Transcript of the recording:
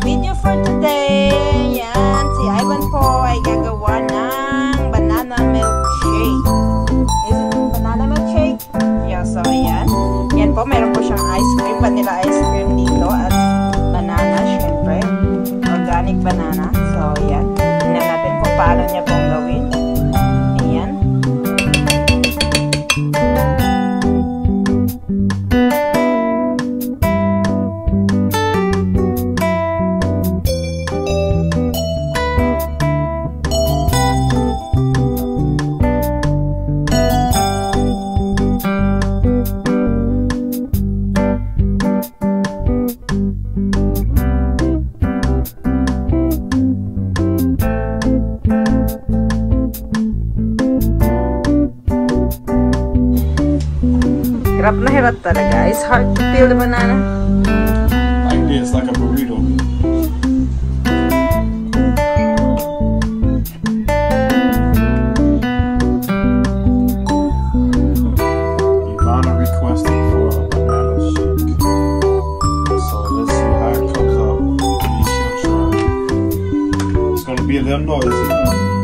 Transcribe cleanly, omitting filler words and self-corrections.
video for today. Yan, si Ivan po ay gagawa ng banana milkshake. Is it banana milkshake? Yeah, so yan. Yan po, meron po siyang ice cream, vanilla ice cream dito at banana, syempre. Organic banana. So yan. Tingnan natin po paano niya pong gawin. Ayan. Hirap na hirap talaga. It's hard to peel the banana. Like this, like a burrito. Ivana requested for a banana shake. So let's see how it comes out. She'll try. It's gonna be a little noisy.